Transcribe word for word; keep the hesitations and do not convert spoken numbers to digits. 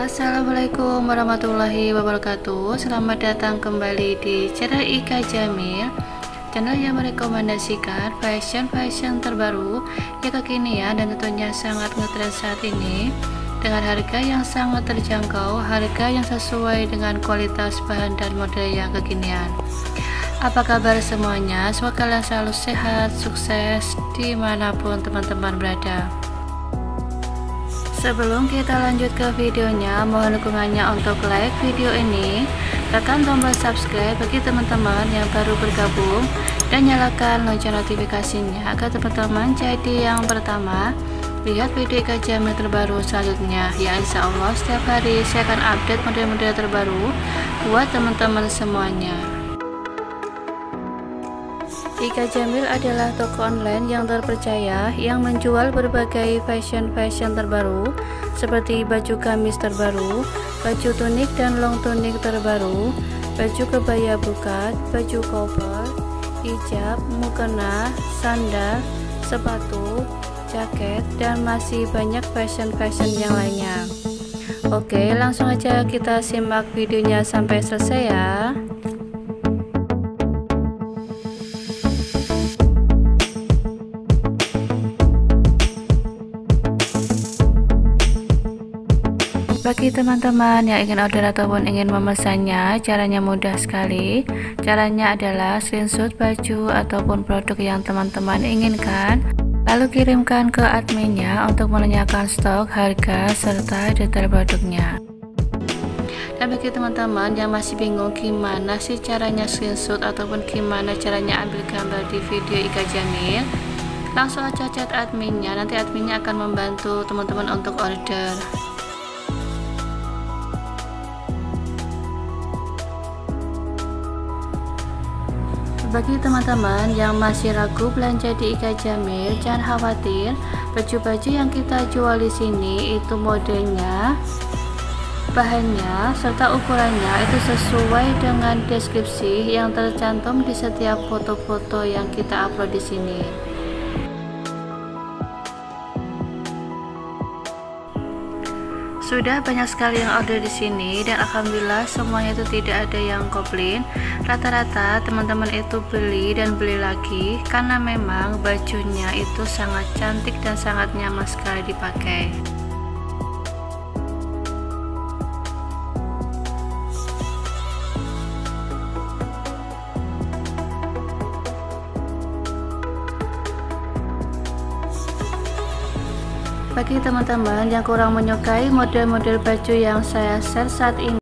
Assalamualaikum warahmatullahi wabarakatuh. Selamat datang kembali di channel Ika Jamil, channel yang merekomendasikan fashion-fashion terbaru yang kekinian dan tentunya sangat ngetrend saat ini, dengan harga yang sangat terjangkau, harga yang sesuai dengan kualitas bahan dan model yang kekinian. Apa kabar semuanya? Semoga kalian selalu sehat, sukses dimanapun teman-teman berada. Sebelum kita lanjut ke videonya, mohon dukungannya untuk like video ini, tekan tombol subscribe bagi teman-teman yang baru bergabung, dan nyalakan lonceng notifikasinya agar teman-teman jadi yang pertama lihat video Ika Jamil terbaru selanjutnya. Ya, insya Allah setiap hari saya akan update model-model terbaru buat teman-teman semuanya. Ika Jamil adalah toko online yang terpercaya yang menjual berbagai fashion-fashion terbaru seperti baju gamis terbaru, baju tunik dan long tunik terbaru, baju kebaya bukat, baju koper, hijab, mukena, sandal, sepatu, jaket, dan masih banyak fashion-fashion yang lainnya. Oke, langsung aja kita simak videonya sampai selesai ya. Bagi teman-teman yang ingin order ataupun ingin memesannya, caranya mudah sekali. Caranya adalah screenshot baju ataupun produk yang teman-teman inginkan, lalu kirimkan ke adminnya untuk menanyakan stok, harga, serta detail produknya. Dan bagi teman-teman yang masih bingung gimana sih caranya screenshot ataupun gimana caranya ambil gambar di video Ika Jamil, langsung aja chat adminnya, nanti adminnya akan membantu teman-teman untuk order. Bagi teman-teman yang masih ragu belanja di Ika Jamil, jangan khawatir, baju-baju yang kita jual di sini itu modelnya, bahannya, serta ukurannya itu sesuai dengan deskripsi yang tercantum di setiap foto-foto yang kita upload di sini. Sudah banyak sekali yang order di sini dan alhamdulillah semuanya itu tidak ada yang komplain. Rata-rata teman-teman itu beli dan beli lagi karena memang bajunya itu sangat cantik dan sangat nyaman sekali dipakai. Bagi teman-teman yang kurang menyukai model-model baju yang saya share saat ini,